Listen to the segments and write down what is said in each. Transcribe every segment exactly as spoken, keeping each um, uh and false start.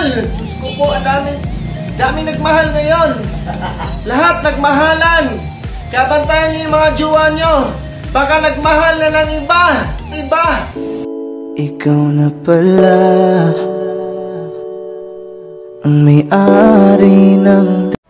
nagmahal. Diyos ko po, ang dami, dami nagmahal ngayon. Lahat nagmahalan. Kaya bantayan niyo yung mga jowa nyo. Baka nagmahal na ng iba. Iba. Ikaw na pala ang may-ari ng...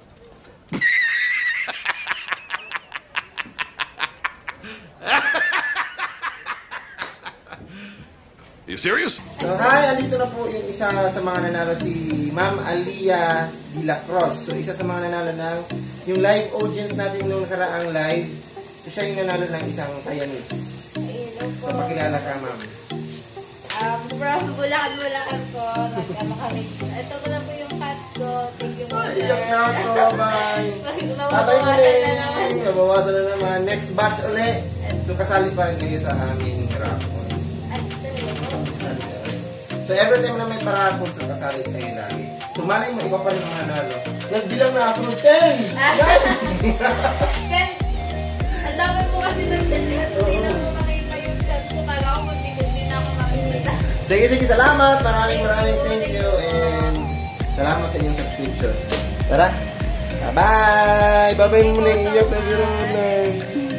You serious? So hi, andito na po yung isa sa mga nanalo, si Ma'am Alia de la Cruz. So isa sa mga nanalo ng yung live audience natin nung nakaraang live. So siya yung nanalo ng isang Ayanese. Hello po. So pakilala ka, Ma'am. Um, from Bulacan-Bulacan po. Nagkama kami. Ito ko na po yung cat ko. Thank you po. Iyak na ako, bye-bye. Bye-bye ulit. Mabawasan na naman. Next batch ulit. So kasali pa rin kayo sa aming raffle. So every time na may paraffol, so kasali kayo lagi. So malay mo, iba pa rin ang nanalo. Nagbilang na ako ng ten! Ken, ang dami po kasi nag-chat. Hindi na po makita yung chat ko. Kala ko hindi na ako makikita. Sige, sige, salamat. Maraming maraming thank you. And salamat sa inyong subscription. Tara! Bye-bye! Bye-bye muna. Iyak na si Ronald.